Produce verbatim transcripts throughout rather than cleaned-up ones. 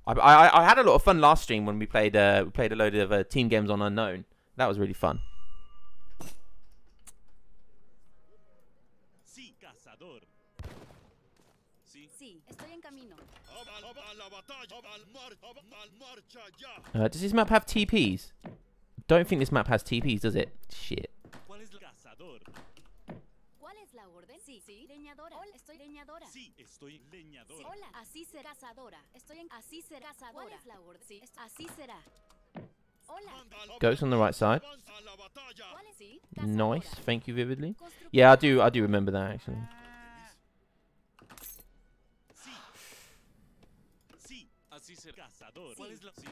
I, I I had a lot of fun last stream when we played uh, we played a load of uh, team games on Unknown. That was really fun. Sí, cazador. Sí. Sí, estoy en camino. Uh, does this map have T Ps? Don't think this map has T Ps, does it? Shit. ¿Cuál es la cazador? ¿Cuál es la orden? Sí, sí, leñadora. Hola, estoy leñadora. Sí, estoy leñadora. Sí. Hola, así será cazadora. Estoy en así será cazadora. ¿Cuál es la orden? Sí, así será. Hola. Ghost on the right side. ¿Cuál es? Sí, Nice, thank you vividly. Yeah, I do I do remember that actually. Sí. Sí, así será cazador. ¿Cuál es la? Sí.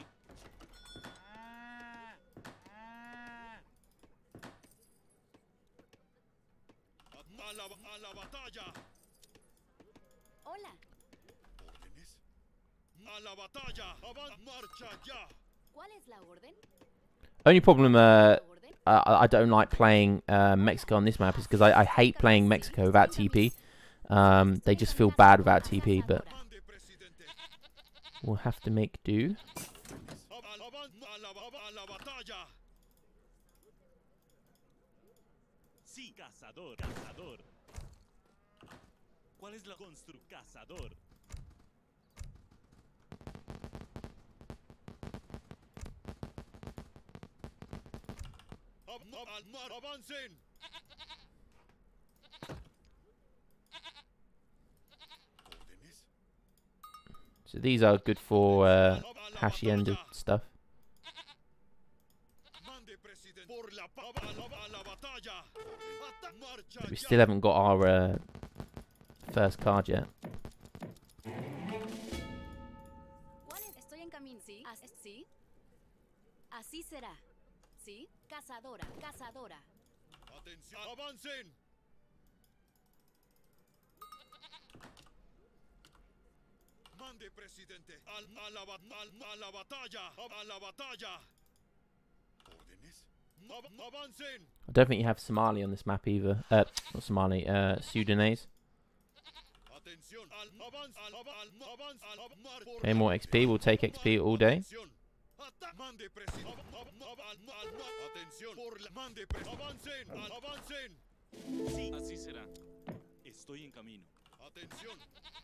A la, a la batalla. Hola. ¿Órdenes? A la batalla. Avan marcha ya. ¿Cuál es la orden? Only problem uh, I, I don't like playing uh, Mexico on this map is because I, I hate playing Mexico without T P. Um, they just feel bad without T P, but we'll have to make do. Sí, cazador, cazador. ¿Cuál es la constru cazador? Al mar, avancen. So these are good for uh, hacienda stuff. We still haven't got our uh, first card yet. Estoy en camino, sí, sí. Así será. Sí, cazadora, cazadora. Atención, avancen. Mande, presidente. Al, a, la, al, a la batalla, a la batalla. Órdenes. Avancen. I don't think you have Somali on this map either. Uh, not Somali, uh, Sudanese. Okay, more X P. We'll take X P all day. Mande, presidente. Atención. Por la mande, avancen, avancen. Sí, así será. Estoy en camino. Atención.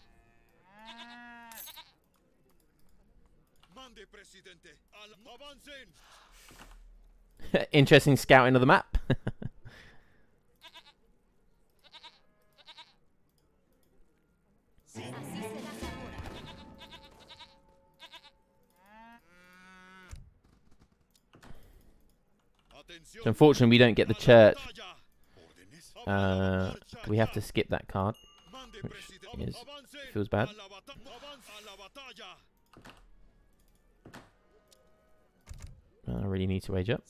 Mande, presidente. Avancen. Interesting scouting of the map. Sí, así será ahora. So unfortunately, we don't get the church. Uh, we have to skip that card, which is feels bad. I really need to age up.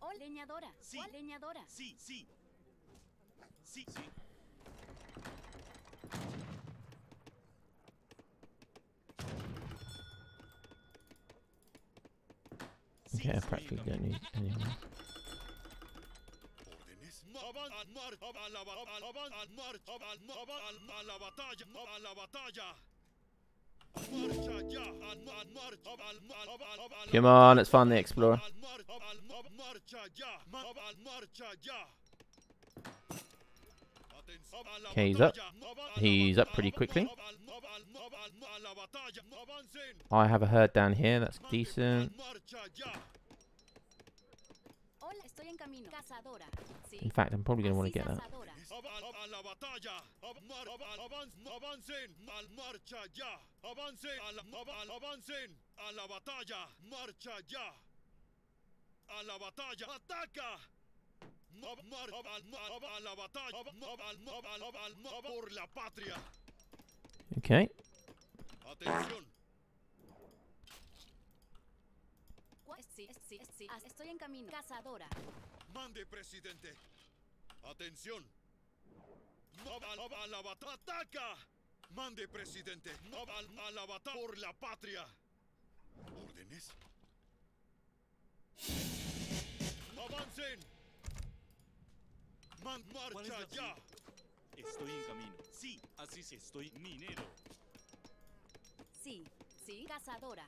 Okay, I practically don't need any more. Come on, let's find the explorer. Okay, he's up. He's up pretty quickly. I have a herd down here, that's decent. In fact, I'm probably going to want to get that. Okay. Sí, sí, sí. Estoy en camino. Cazadora. Mande, presidente. Atención. A la batalla. Ataca. Mande, presidente. A la batalla por la patria. Órdenes. Avancen. Man, marcha ya. Estoy en camino. Sí, así sí. Estoy minero. Sí, sí, cazadora.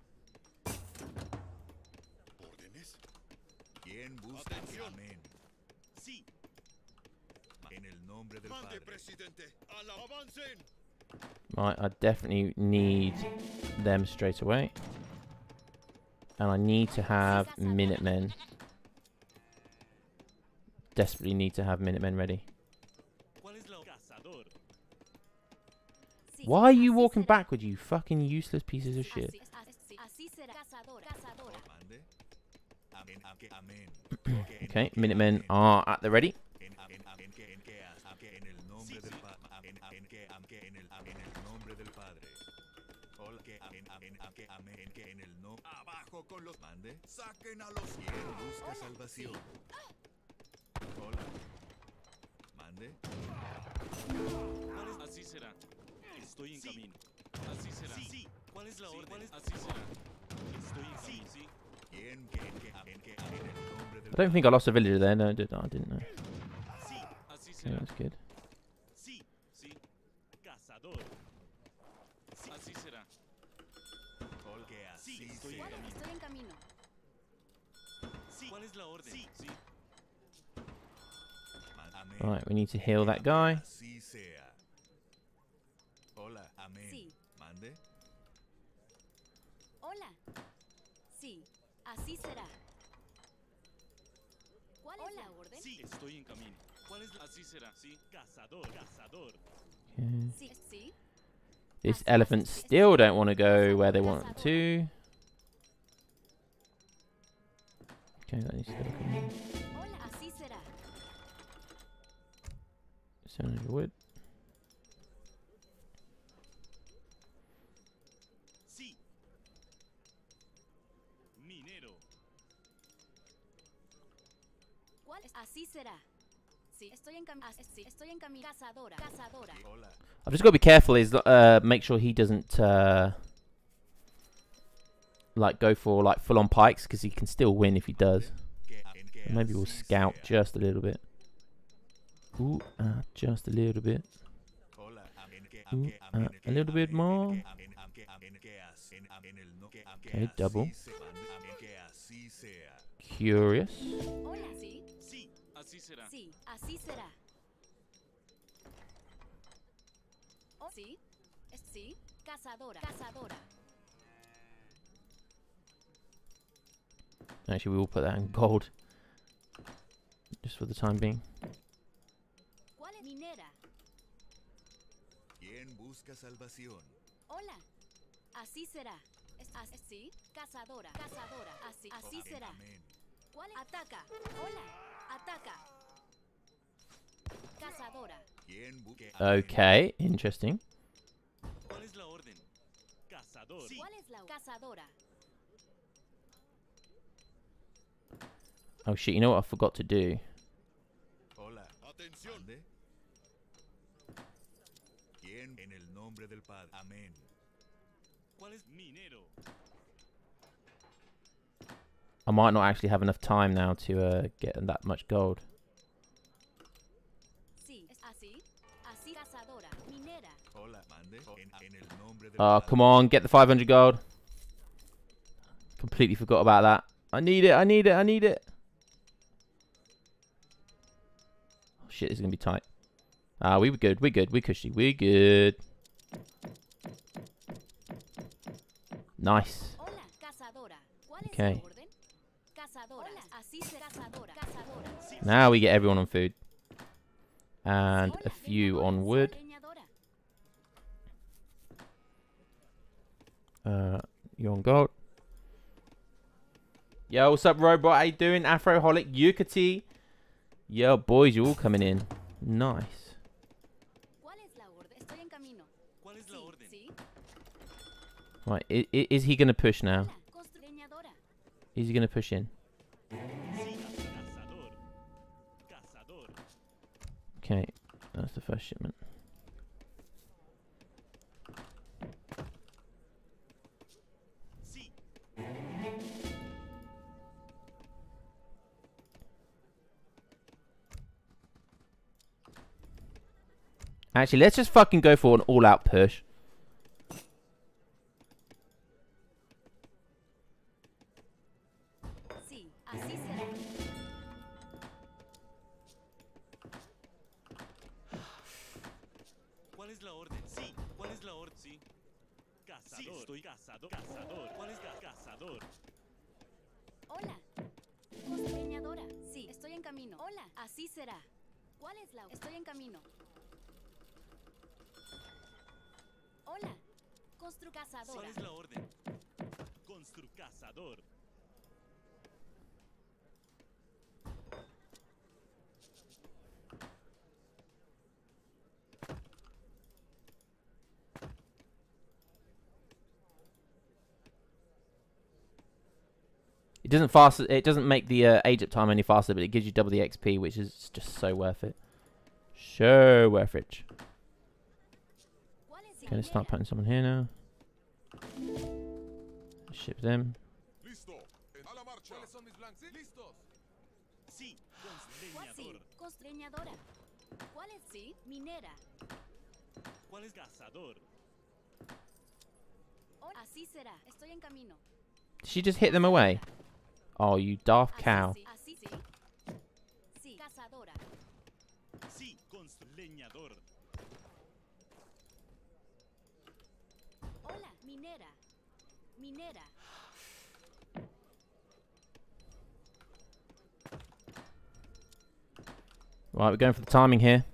¿Órdenes? ¿Quién busca? Amén. Sí. En el nombre del Padre. Presidente. Avancen. Right, I definitely need them straight away. And I need to have Minutemen. Desperately need to have Minutemen ready. Why are you walking backwards, you fucking useless pieces of shit? Okay, Minutemen are at the ready. Abajo con los mande. Saquen a los cielos. Busca salvación. Hola. Mande. Así será. Estoy en camino. Así será. Sí. ¿Cuál es la orden? Así será. Estoy en camino. Sí. ¿Quién, quién, quién, quién, quién, en el nombre del I don't think I lost a villager there. No, I did- I didn't know. Sí. Así Okay, será. that's good. Sí. Sí. Cazador. Sí. Así será. que así Sí, estoy sea. en camino. Estoy en camino. Sí. ¿Cuál es la orden? Sí. Sí. Amén. Right, we need to heal that guy. Así sea. Hola, amén. Sí. Mande. Hola. Sí, así será. ¿Cuál es la orden? Sí, estoy en camino. ¿Cuál es la? Así será. Sí. Cazador. Cazador. Okay. Sí, sí. This elephant still don't want to go where they want it to. Okay, that needs to go. Hola, así será. Send over wood. Sí. Minero. ¿Cuál es? Así será. Sí, estoy en camino. Sí, estoy en camino. Cazadora. Cazadora. Hola. I've just got to be careful. Is uh, make sure he doesn't uh, like go for like full on pikes because he can still win if he does. Que, amén, que Maybe we'll así scout sea. just a little bit. Ooh, uh, just a little bit. Hola, amén, que, Ooh, amén, amén, uh, que, a little bit amén, more. que, amén, amén, que, amén, que así- amén, el no- que, amén, que Okay, así double. sea. Amén, que así sea. Curious. Hola, sí. Sí. Así será. Sí, así será. Oh, sí. Es- Sí. Cazadora. Cazadora. Actually, we will put that in gold. Just for the time being. ¿Cuál es? Minera. ¿Quién busca salvación? Hola. Así será. Es, as- sí. Cazadora. Cazadora. Así. Así Amén, será. amén. ¿Cuál es? Ataca. Hola. Ataca. Cazadora. ¿Quién busca? Amén. Okay, interesting. ¿Cuál es la orden? Cazador. Sí. ¿Cuál es la cazadora? Oh shit! You know what I forgot to do? Hola. Atención. Mande. ¿Quién en el nombre del Padre? Amén. ¿Cuál es minero? I might not actually have enough time now to uh, get that much gold. Sí. Es así. Así. Cazadora. Minera. Hola. Mande. En, en el nombre del Oh, Padre. come on, get the five hundred gold. Completely forgot about that. I need it, I need it, I need it. Oh, shit, this is going to be tight. Ah, we were good, we're good, we're cushy, we're good. Nice. Hola. Cazadora. ¿Cuál es Okay. la orden? Cazadora. Hola. Así será. Cazadora. Cazadora. Now we get everyone on food. And Hola. a few Leñadora. on wood. Leñadora. Uh, you on gold. Yo, what's up, Robot? How you doing? Afroholic, Yukati. Yo, boys, you're all coming in. Nice. ¿Cuál es la orden? Estoy en camino. ¿Cuál es la Sí. orden? Sí. Right, is, is he going to push now? Hola. Constru- Leñadora. Is he going to push in? Sí. Cazador. Cazador. Okay, that's the first shipment. Sí. Actually, let's just fucking go for an all-out push. Sí, así será. ¿Cuál es la orden? Sí. ¿Cuál es la orden? Sí. Cazador. Sí, estoy cazador. Cazador. ¿Cuál es la cazador? Hola. Leñadora. Sí, estoy en camino. Hola, así será. ¿Cuál es la? Estoy en camino. Hola. Constru cazadora. ¿Cuál es la orden? Constru cazador. It doesn't fast. It doesn't make the uh, age up time any faster, but it gives you double the X P, which is just so worth it. So worth it. Okay, let's start putting someone here now. Ship them. Listo. A la marcha. ¿Cuáles son mis blancos? Listos. Sí. ¿Cuál sí? Leñador. Construñadora. ¿Cuál es sí? Minera. ¿Cuál es cazador? Hola, así será. Estoy en camino. Did she just hit them away? Oh, you daft cow. Así sí. Sí, cazadora. Sí. Constru leñador. Hola, minera. Minera. Right, we're going for the timing here.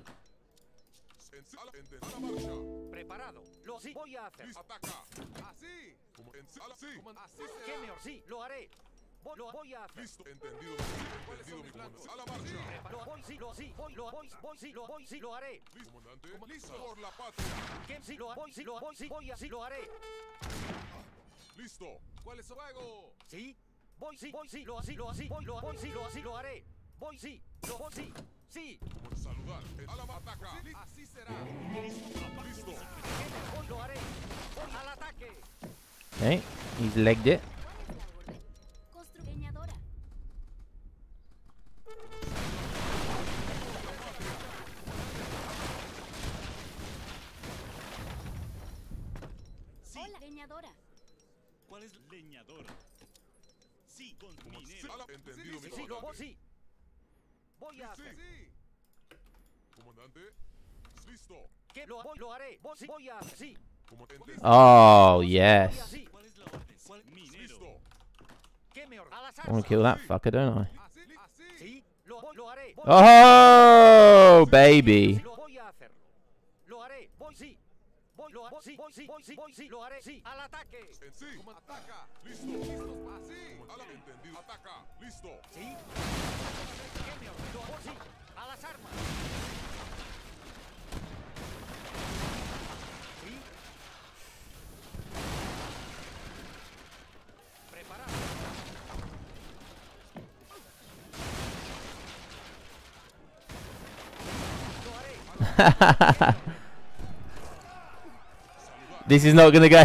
A la marcha. Preparado. Lo sí voy a hacer. Ataca. Así. Como en a la sí. Así ¿Qué será. mejor? Sí, lo haré. Voy, lo voy a hacer. Listo. Entendido. Entendido, mi comandante. A la marcha. Lo voy, sí, lo sí, voy, lo voy, voy, sí, lo voy, sí, lo haré. Listo, comandante. Listo. Por la patria. ¿Qué? Sí, lo voy, sí, lo voy, sí, voy, así lo haré. Listo. ¿Cuál es su fuego? ¿Sí? Voy, sí, voy, sí, lo así, lo así, voy, lo voy, sí, lo así, lo haré. Voy, sí, lo voy, sí, sí. Como saludar. A la ataca. Así será. Listo. Voy, lo haré. Voy al ataque. Okay, he's legged it. ¿Cuál es la orden? Constru leñadora. Sí. Hola, leñadora. ¿Cuál es leñador? Sí. Con Como minero. a la- Entendido, mi Sí, lo voy, comandante. sí. Voy a hacer. Sí. Comandante. Listo. ¿Qué? Lo voy, lo haré. Voy, sí, voy a hacer. Sí. Como entendido. Oh, Voy yes. así. ¿Cuál es la orden? ¿Cuál? Minero. Listo. ¿Qué mejor? A las I want to armas. kill that fucker, don't I? Así. Así. Sí, lo voy, lo haré. Voy, Oh, baby. sí, lo voy a hacer. Lo haré. Voy, sí. Voy, lo haré. Sí, voy, sí, voy, sí, voy, sí, lo haré. Sí, al ataque. En sí. Como ataca. Listo. Listo. Así. A la entendido. Ataca. Listo. Sí. ¿Qué mejor? Lo voy, sí. A las armas. Sí. Preparado. Lo haré. This is not gonna go.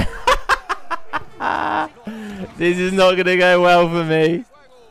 This is not gonna go well for me.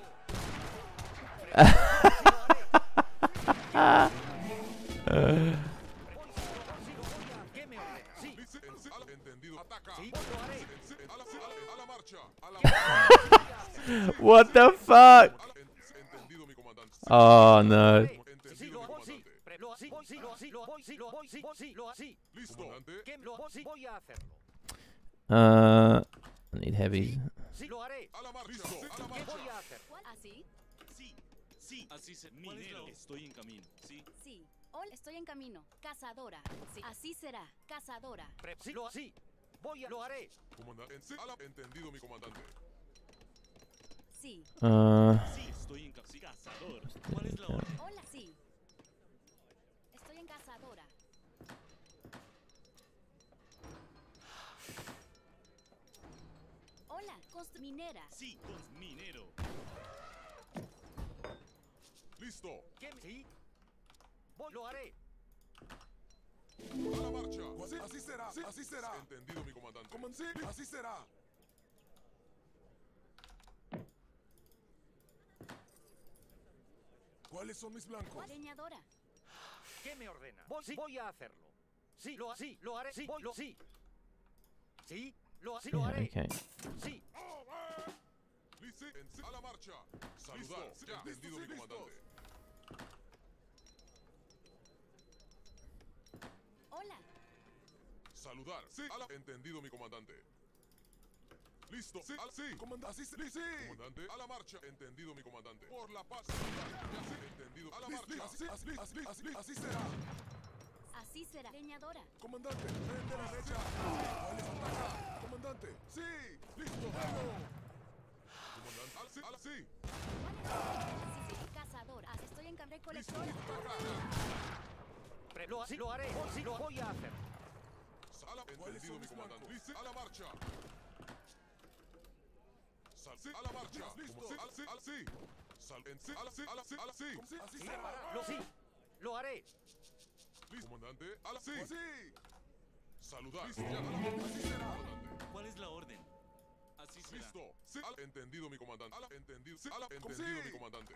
¿Qué me ordena? Sí. Listo. En sí. A la entendido. Ataca. Sí, lo haré. En sí. A la, a la, a la marcha. A la What the fuck? A la- en- entendido, mi comandante. Sí. Oh no. Sí, Entendido, lo mi voy, sí. comandante. Pre- Lo así, voy, sí, lo así, lo voy, sí, lo voy, sí, voy, sí, lo así. Listo. ¿Qué? Lo voy, sí, voy a hacerlo. Uh, I need heavies. Sí, lo haré. A la marcha. Listo. A la ¿Qué marcha. voy a hacer? ¿Cuál? Así. Sí. Sí. Así se. Minero. Estoy en camino. Sí. Sí. Hola, estoy en camino. Cazadora. Sí. Así será. Cazadora. Pre- Sí, lo así. Voy a, lo haré. Comandante. En sí. A la entendido, mi comandante. Sí. Uh, Sí. Estoy en ca- sí, cazador. ¿Cuál es la orden? Hola, sí. Estoy en cazadora. Hola, constru minera. Sí. Con minero. Listo. ¿Qué? Sí. Voy, lo haré. A la marcha. Así, así será. Así será. Entendido, mi comandante. Comandante. Así será. ¿Cuáles son mis blancos? Leñadora. ¿Qué me ordena? Voy, sí, voy a hacerlo. Sí, lo así, lo haré. Sí, voy, lo sí. Sí, lo así, lo yeah, haré. okay. Sí. Listo. en sí, a la marcha. Saludar. Listo. Ya. Entendido, Listos, mi listos. comandante. Hola. Saludar. Sí. A la... Entendido, mi comandante. Listo. Sí. Al... Sí. Comandante. Así sí. Sí. Comandante. A la marcha. Entendido, mi comandante. Por la paz. Saludar. Ya sé. Entendido. A la marcha. Así, así, así, así, así será. Así será. Leñadora. Comandante. Prende la mecha. ¿Cuál es ataca? Comandante. Sí. Listo. Fuego. Comandante. Al... Sí. Al... Sí. Sí, sí. Cazadora. Ah, estoy en cambio Listo. colectora. Ataca. Pre- Lo, sí, lo haré. Oh, sí, lo voy a hacer. A la... Entendido, mi comandante. Listo. A la marcha. Sal, sí, a la marcha. Listo. Sí, al sí, al sí. Sal, en sí, a la sí, a la sí, a la sí. Así Sí, será. lo sí. Lo haré. Listo. Comandante, a la sí. Sí. Saludar. Listo, ya, a la así será. Comandante. ¿Cuál es la orden? Así será. Listo. Sí, al entendido, mi comandante. A la entendido. Sí, a la entendido, mi comandante.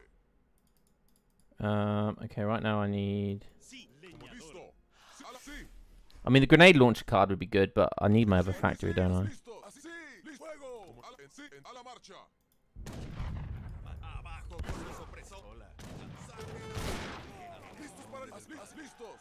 Um, okay, right now I need... Sí, Como leñador. listo. Sí, a la sí. I mean, the grenade launcher card would be good, but I need my other factory, don't I? Listo. Así sí. Listo. Fuego. A la, en sí, en- a la marcha. Abajo con los opresores. Hola. Listos para las listos. Listos.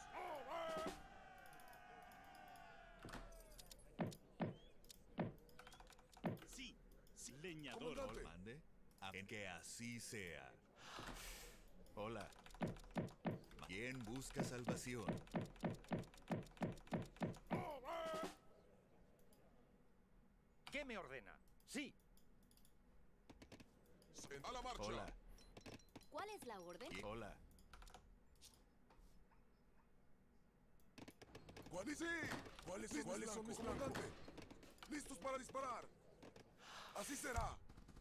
Sí, sí. Leñador. Comandante. Mande. A que así sea. Hola. ¿Quién busca salvación? ¿Qué me ordena? Sí. En- a la marcha. Hola. ¿Cuál es la orden? Y- Hola. ¿Cuál es? Sí. ¿Cuáles son, ¿Cuáles son mis comandantes? Listos para disparar. Así será.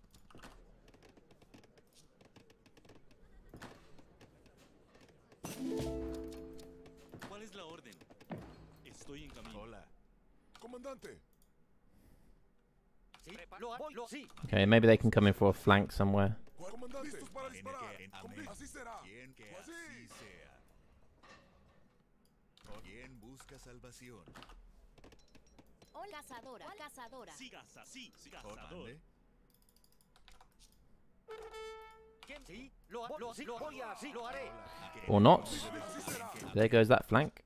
¿Cuál es la orden? Estoy en camino. Hola. Comandante. Sí. Lo voy. Lo sí. Okay, maybe they can come in for a flank somewhere. ¿Cuál comandante? Listos para Tiene disparar. que- Como amén. li- Así será. ¿Quién que Pues así sí. sea? ¿Quién busca salvación? Hola. Cazadora. Cazadora. Sí, caza, sí, sí, cazador. ¿Quién? Sí. Lo, lo, sí, lo voy a. Sí, lo haré. Or not. Así será. There goes that flank.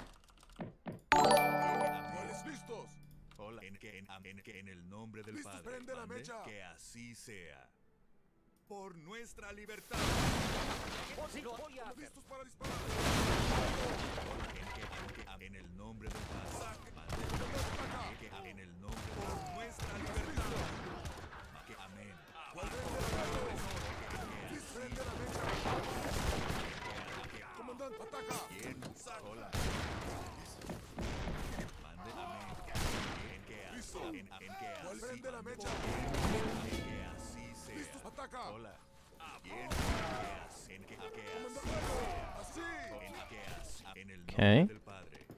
¿Cuáles listos? Hola. En que en, en que en el nombre del Listos, Padre. prende la mande, mecha. que así sea. Por nuestra libertad. Oh, sí, lo voy a hacer. Listos para disparar. En, que, en, que, en el nombre del Padre. Mande, que, que en el nombre por nuestra libertad. Que amén. Prende la mecha. Comandante, ataca. ¿Quién? Hola. Mande amén. En que Listo. así. En, en que ¿Cuál así. prende la mecha? En que así sea. Listos, ataca. Hola. ¿Quién? Que así. En que, que así. Comandante, así. En que así. En el nombre Okay. del Padre.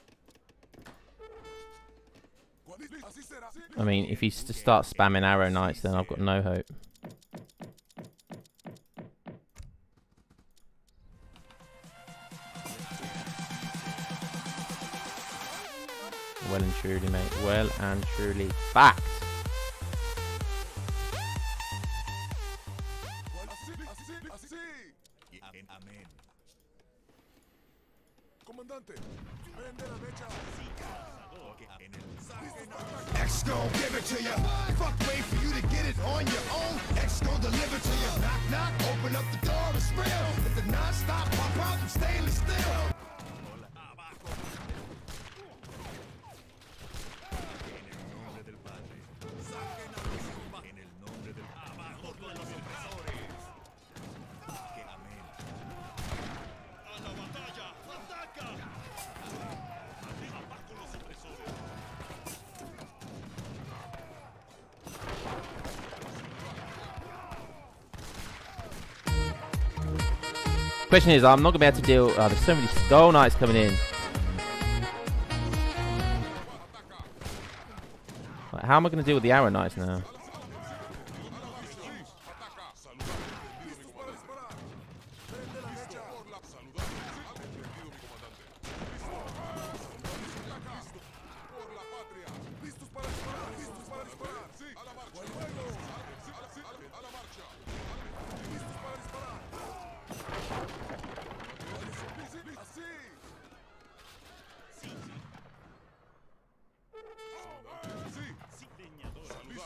¿Cuál es? Así será. Sí. I mean, if he s- starts spamming arrow knights, then I've got no hope. Well and truly, mate. Well and truly. Fact. ¿Cuál? Así, así, así. Y amén. Amén. Comandante, prende la mecha. Que en el X gon' give it to ya. Fuck, wait for you to get it on your own. X gon' deliver to ya. Knock, knock, open up the door, it's real. Let the non-stop pop out from stainless steel. hola. Abajo. En el nombre del Padre. Saquen a los zumba. En el nombre del abajo con los opresores. Que amén. A la batalla. Ataca. Abajo los opresores. Question is, I'm not gonna be able to deal. Oh, there's so many skull knights coming in. Like, how am I gonna deal with the arrow knights now? Ataca. Saludar. Listos para disparar. Prende la mecha. Por la saludar. Al entendido, mi comandante. Listo. Ataca. Por la patria. Listos para disparar. Listos para disparar. Sí. A la marcha. Fuego. Sí, a la, sí, a la, a la marcha.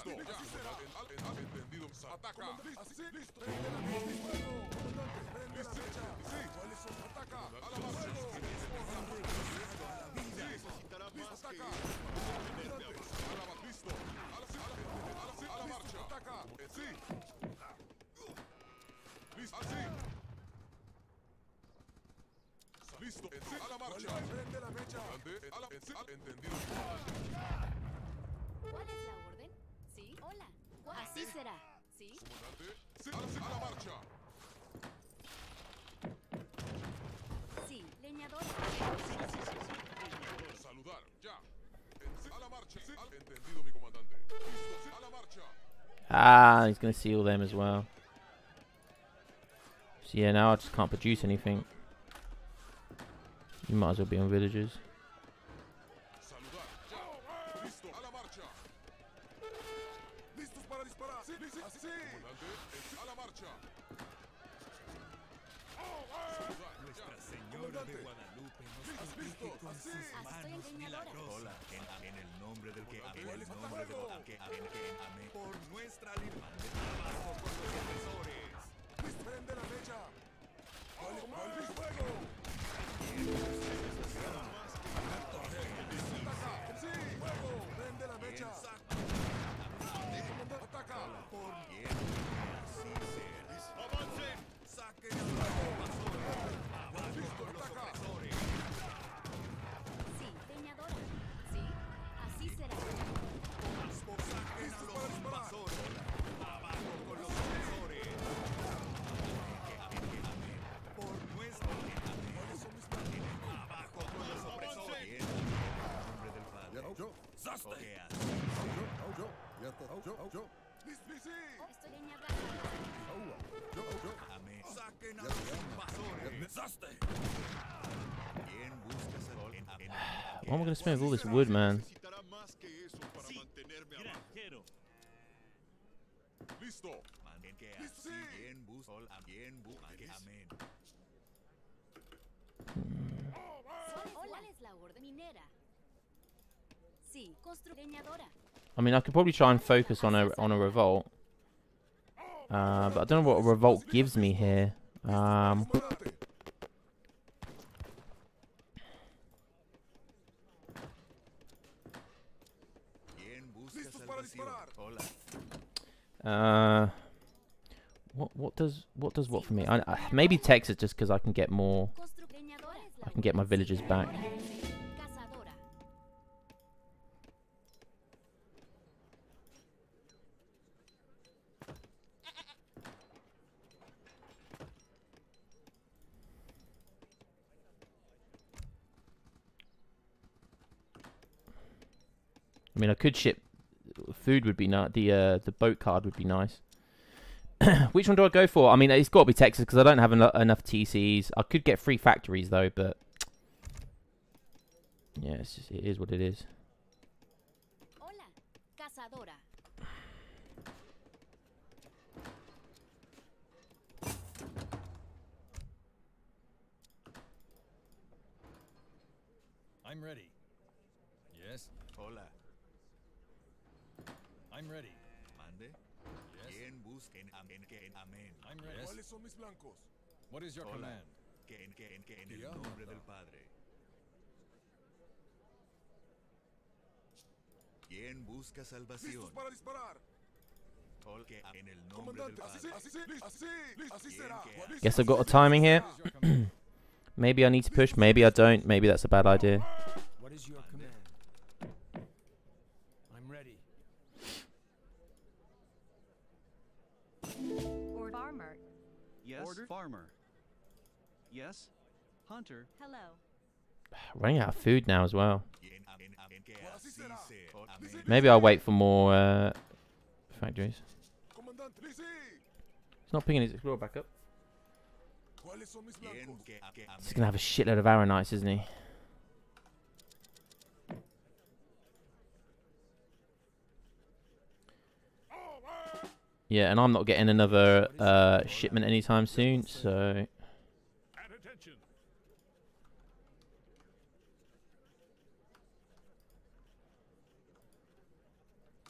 Listo, ya. Comandante, en- al- entendido. Ataca. Así, sí, listo. Prende la mecha. Fuego. Comandante, prende la mecha. Sí. ¿Cuáles son? Ataca. A la marcha. Necesitará más que Ataca. A la ma- listo. A la, sí, a la, a la, sí, a la marcha. Ataca. Eh, sí. Listo. Así. Listo. En sí. A la marcha. Prende la mecha. Comandante, en- a la, en sí, al- entendido. ¿Cuál es la orden? Sí. Hola. ¿Cuál- Así será. Sí. Comandante, sí, a la, sí, a la marcha. Sí. Leñadora. Saludar, ya. En sí, a la marcha. Sí, al- entendido, mi comandante. Listo, sí, a la marcha. Ah, he's going to seal them as well. So yeah, now I just can't produce anything. You might as well be on villagers. Saludar, ya. Listo, a la marcha. Listos para disparar. Sí, sí, así, sí. Comandante, en sí, a la marcha. Saludar, Nuestra ya. Señora de Guadalupe nos protege con sus Estoy manos en milagrosas. Hola, en, en el nombre del que en el está nombre del fuego? que en que amén. Por nuestra libertad de trabajo con los opresores. Listo, prende la mecha. ¿Cuál es? ¿Cuál es? Fuego. Ataca. Sí, fuego. Prende la mecha. Comandante, ataca. Por bien, así sea. ¡Avancen! ¡Saquen a los invasores! ¡Abajo con los opresores! Sí. Leñadora. Sí. Así será. ¡Saquen a los invasores! ¡Abajo con los opresores! Por nuestro amén. ¡Abajo con los opresores! Bien, en el nombre del Padre. Zaste. Ojea. Listo, sí. Estoy leñadora. Amén. ¡Saquen a los invasores! Zaste. Bien, buscas al en, en, Why am I going to spend all this wood, man? necesitará más que eso para mantenerme abajo. Listo. Manden que Listo, así sí. bien busca, bien busca, amén. ¿Cuál es la orden? Minera. Sí. Constru leñadora. I mean, I could probably try and focus on a on a revolt. Uh, but I don't know what a revolt gives me here. Um, Comandante. Bien busca Listos para salvación. disparar. Hola. uh, what what does what does what for me? I, I, maybe Texas just because I can get more. Constru leñadora. I can get my villagers back. Cazadora. I mean, I could ship food. Would be nice. The uh, the boat card would be nice. Which one do I go for? I mean, it's got to be Texas because I don't have eno enough T Cs. I could get free factories though, but yeah, it's just, it is what it is. Hola. Cazadora. I'm ready. Yes, Hola. I'm ready. Mande. Yes, Bien busquen amén que en amén. I'm ready. ¿Cuáles son mis blancos? What is your Hola. command? Que en que en que en el Dios. nombre del Padre. Bien busca salvación. Listos para disparar. Hola, que en el nombre del Comandante, así sí, Padre. así sí, listo, así sí, listo, así será. Listo, Guess I've got a así, timing here. What is your command? Maybe I need to push. Maybe I don't. Maybe that's a bad idea. What is your command? I'm ready. Or farmer. Yes, Order? farmer. Yes, hunter. Hello. Running out of food now as well. Bien, amén, amén, que Well, así así será. sea. Oh, amén. Maybe I'll wait for more uh, factories. Comandante, sí, sí. He's not picking his explorer back up. ¿Cuáles son mis Bien, blancos? que, que He's amén. gonna have a shitload of Arrownites, isn't he? Yeah, and I'm not getting another uh, shipment anytime soon, so At attention.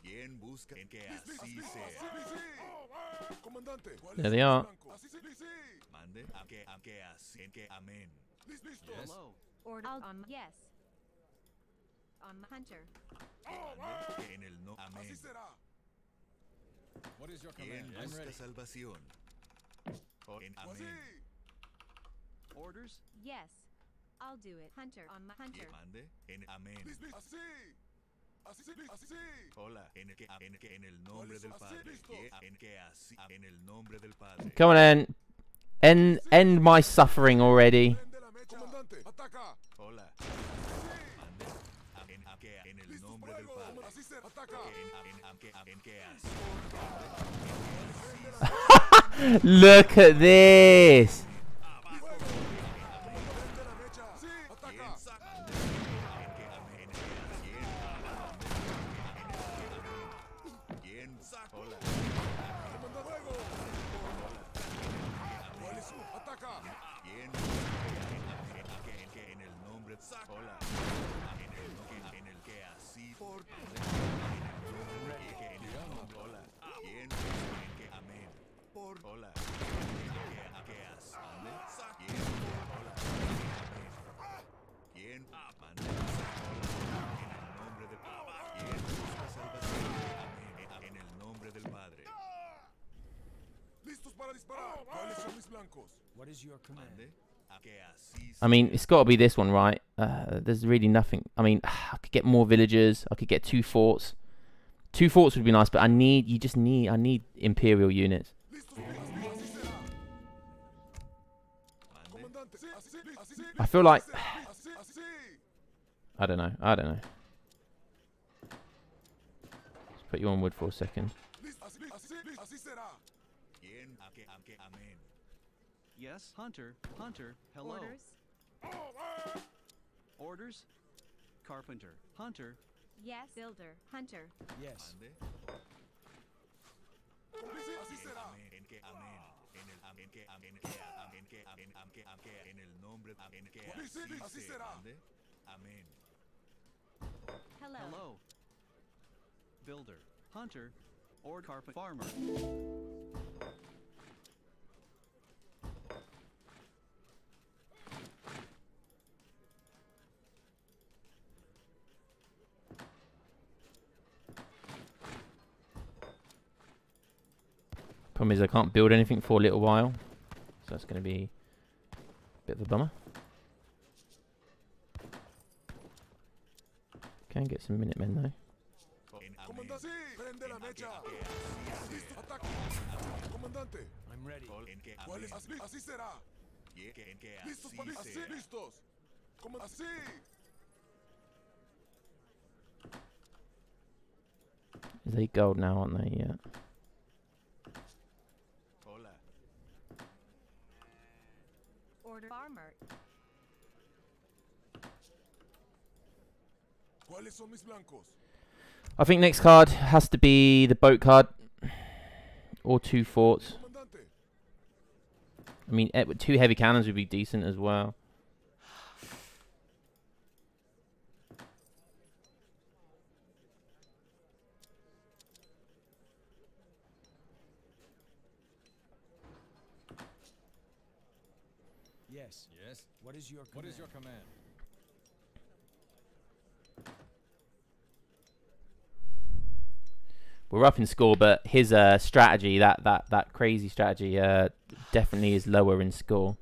¿Quién busca en que Listo, así listo, sea? así, sí. Comandante, ¿cuáles There they son are. mis blancos? Así, sí, sí. Mande a que a que así en que amén. Listo, listo. Yes. Hello. Order on yes. On hunter. Mande que en el no amén. Así será. What is your ¿Quién command? I'm busca ready. salvación? O en Así. amén. Orders? Yes. I'll do it. Hunter on my hunter. Mande en amén. Listo, listo. Así. Así, sí, así, sí. Hola, en el que en que en el nombre ¿Cuáles del son? Así, Padre. listos. Que- En que así en el nombre del Padre. Come on then. End, end my suffering already. Prende la mecha. Comandante, ataca. Hola. Mande a- en a que en el Listo, nombre del fuego. Padre. Así será. Ataca. Que en a- en a que en que así. Look at this. Fuego. Prende la mecha. Sí, ataca. ¿Quién? Hola. Comanda fuego. ¿Cuál es su? Ataca. ¿Quién? En que en el nombre. Hola. En el que en el que así por. Que en el nombre. Hola. ¿Quién? En que amén. Por. Hola. Que a que as. Ande. ¿Quién? Hola. Amén. ¿Quién? Mande. Hola. En el nombre del Padre. ¿Quién busca salvación? Amén. En el nombre del Padre. Listos para disparar. ¿Cuáles son mis blancos? What is your command? Mande. A que así. I mean, it's got to be this one, right? Uh, there's really nothing. I mean, I could get more villagers. I could get two forts. Two forts would be nice, but I need, you just need, I need Imperial units. Listos. Así, así será. Mande. Comandante. Sí, así, sí, así, sí. I feel like, Así, sí, así, sí. I don't know, I don't know. Let's put you on wood for a second. Listo, así, así, sí, así será. ¿Quién? A que a que amén. Yes, Hunter. Hunter. Hello. Orders. Orders? Carpenter. Hunter. Yes. Builder. Hunter. Yes. Mande. Sí, así En será. amén, en que amén, en el amén que amén que amén que amén am que am que en el nombre amén que Sí, sí, así así se será. mande. Amén. Hello. Hello. Builder. Hunter. Or carpet farmer. Problem is I can't build anything for a little while. So that's going to be a bit of a bummer. Can get some Minutemen though. En amén. Comandante. Sí, prende la En a que mecha. a que así Listo, se ataca. Comandante. I'm ready. Col- en que ¿Cuál es? amén. Así, así será. Y que en que Listos así para así, sea. listos. Como así. They gold now, aren't they? Yeah. Hola. Order farmer. ¿Cuáles son mis blancos? I think next card has to be the boat card. Or two forts. Comandante. I mean, eh, two heavy cannons would be decent as well. Yes. Yes. What is your command? What is your command? We're up in score, but his uh, strategy, that, that, that crazy strategy, uh, definitely is lower in score.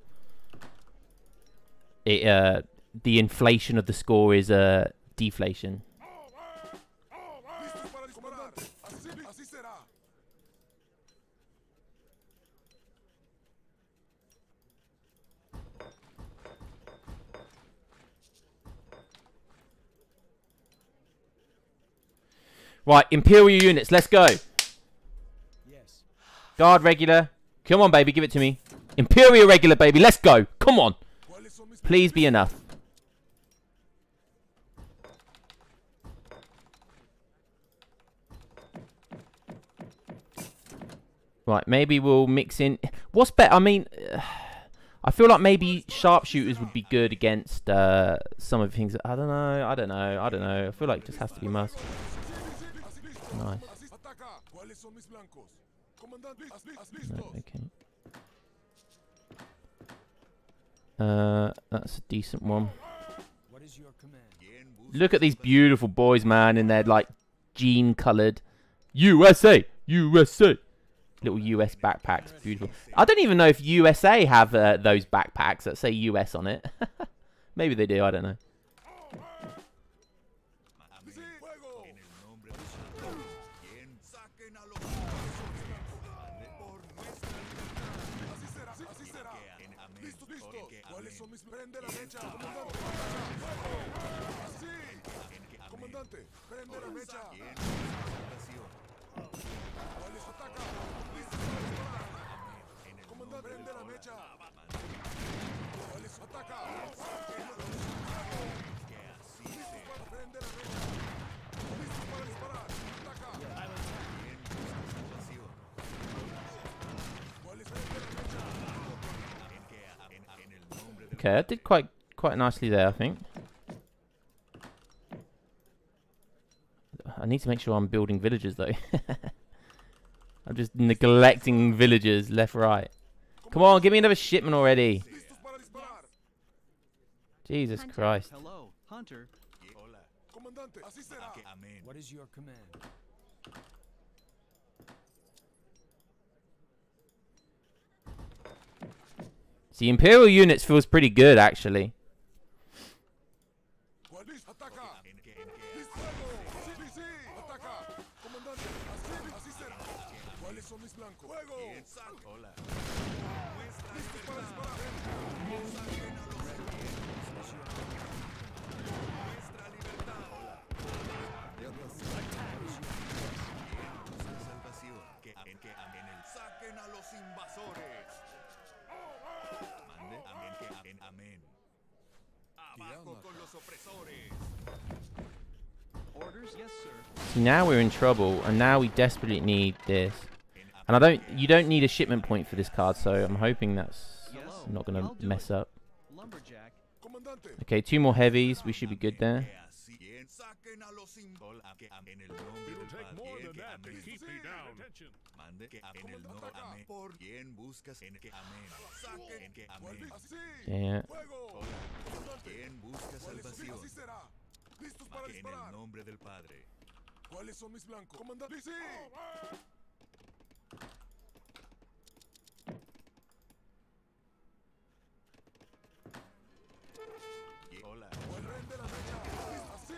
It uh, the inflation of the score is uh, deflation. Listos para disparar. Así, así será. Right, Imperial units, let's go. Yes. Guard regular. Come on, baby, give it to me. Imperial regular, baby, let's go. Come on. ¿Cuáles son mis Please be enough. Right, maybe we'll mix in. What's better? I mean, uh, I feel like maybe sharpshooters would be good against uh, some of the things. I don't know. I don't know. I don't know. I feel like it just has to be must. Nice. Así ataca. ¿Cuáles son mis blancos? Comandante, ¿has li- has No, listos? okay. Uh, that's a decent one. What is your command? Look at these beautiful boys, man, in their like jean-coloured U S A, U S A, little U S backpacks. Beautiful. I don't even know if U S A have uh, those backpacks that say U S on it. Maybe they do. I don't know. Sí, fuego. Así será, así, así será. Listos, listos. ¿Cuáles son mis... Prende la mecha, comandante. Así. Comandante, prende la mecha. ¿Cuáles ataca? Listos para disparar. Comandante, prende la mecha. ¿Cuáles ataca? Listos para prende la mecha. Listos para disparar. Ataca. ¿Cuáles prende la mecha? Okay, that did quite quite nicely there, I think. I need to make sure I'm building villagers though. I'm just neglecting villagers left, right. Come on, give me another shipment already. Listos para disparar. Jesus Hunter. Christ. Hello, Hunter. Comandante, así será. What is your command? The Imperial units feels pretty good, actually. ¿Cuál es? Ataca. Listo. Fuego. Sí, sí, sí. Ataca. Comandante, así, así será. ¿Cuáles son mis blancos? Fuego. Hola. Listos para disparar. Saquen a los invasores. Mande, amén, que amén, amén. Abajo con los opresores. Orders? Yes, sir. See, now we're in trouble, and now we desperately need this. And I don't, you don't need a shipment point for this card, so I'm hoping that's Hello. not gonna I'll do mess it. up. Lumberjack. Comandante. Okay, two more heavies. We should be good there. Así es. Saquen a los invasores. En el nombre del Padre. Que amén. Mande, que en el nombre amén. Por quien buscas en que amén. Saquen que ¿Cuál amén. es? Así. Yeah. Fuego. Comandante. Quien busca ¿Cuáles son? salvación. Así será. Listos para Que en el disparar. nombre del Padre. ¿Cuáles son mis blancos? Comandante. Sí. Y- Hola. ¿Cuál prende la mecha? Así.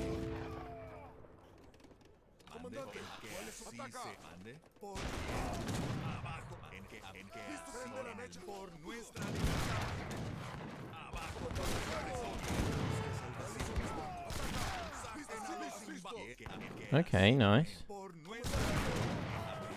Mande, Comandante, que ¿cuáles son? así Ataca. se mande. Por quien abajo. En que en que Listo, así prende la en el- mecha. por nuestra libertad. Abajo con los opresores. Saquen a los invasores. Que en que Okay, nice. por nuestra amén.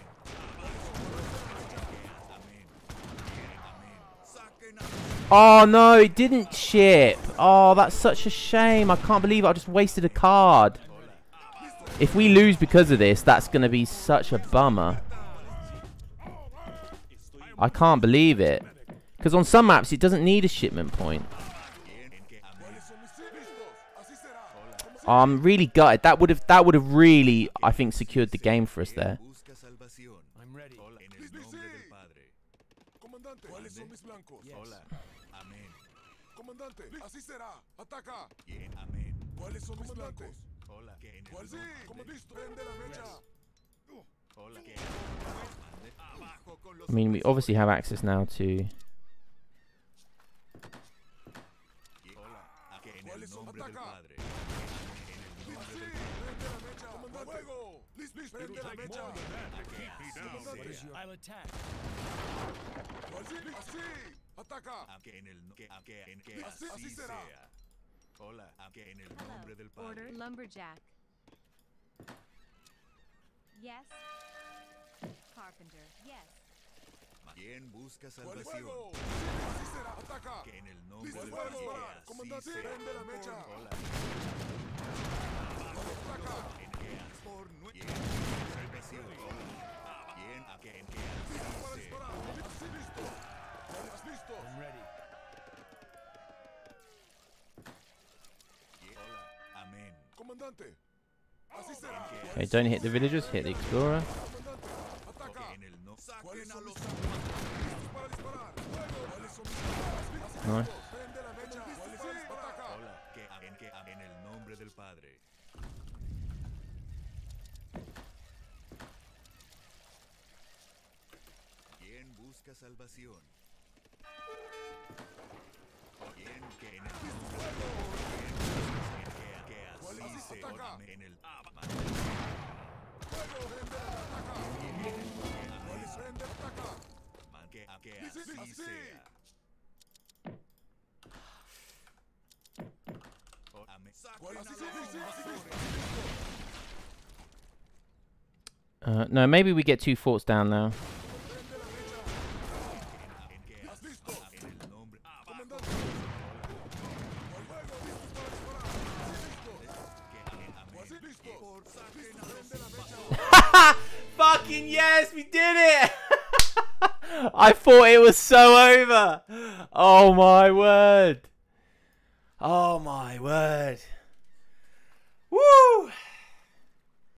Amén. Amén. Saquen a los Oh no, it didn't ship. Oh, that's such a shame. I can't believe it. I just wasted a card. If we lose because of this, that's going to be such a bummer. I can't believe it. Because on some maps, it doesn't need a shipment point. ¿Cuáles son mis? Sí, listos. Así será. Como- Oh, I'm really gutted. That would have that would have really, I think, secured the game for us there. busca salvación. I'm ready. Hola, en el Sí, sí, nombre sí. del Padre. Comandante, ¿cuáles son mis blancos? Yes. Hola. Amén. Comandante, así será. Ataca. Bien, amén. ¿Cuáles son mis blancos? Hola, que en el ¿Cuál sí? nombre Como de- listo. Prende la mecha. Hola, que mande abajo con los I mean, we obviously have access now to... y- Hola, a que en el ¿Cuáles son? nombre del Ataca. Padre. En el Sí, nombre sí, del prende la mecha. Comandante, fuego. Listo, listo. Prende la mecha. que así Comandante. What is sea. your... I'll attack. ¿Cuál sí? Así. Ataca. A que en el no- que a que en que Así- así así será. sea. Hola, a que en el Hello. nombre del Order Padre. lumberjack. Yes. Carpenter. Yes. Quien busca ¿Cuál es? salvación. Fuego. Sí, así será. Ataca. Que en el nombre Listo, del fuego. Padre. Que así Comandante, sea. prende la mecha. Hola. Ataca. En que as- por nue- quien busca salvación. Quien a que en que así Listo para sea. disparar. Así listo. ¿Cuáles listos? I'm ready. Y- Hola. Amén. Comandante. Así será. Okay, don't hit the villagers, hit the explorer. Ataca. En el no ¿Cuáles saquen a son los mis listos para disparar? Fuego. ¿Cuáles son mis armas? Así Nice. prende la mecha. ¿Cuáles son mis ataca? Hola, que en, que en el nombre del Padre. ¿Quién busca salvación? ¿Quién que en el nombre del Padre? ¿Quién que, que así se ataca? ame en el Abba? Fuego. Prende la ataca. ¿Cuáles prende la ataca? Man, que, que Sí, sí, así sí. sea. Oh, ame- ¿Cuál saquen así a los sí, sí, sí, sí, invasores. Uh, no, maybe we get two forts down now. Prende la mecha. En que ¿Estás listo? en el nombre abajo. Comandante. Fuego. Listos para disparar. Así listo. Que en amén. Así listo. Por saquen Listo. a los Prende la mecha. invasores. Fucking yes, we did it! I thought it was so over. Oh my word. Oh my word. Woo!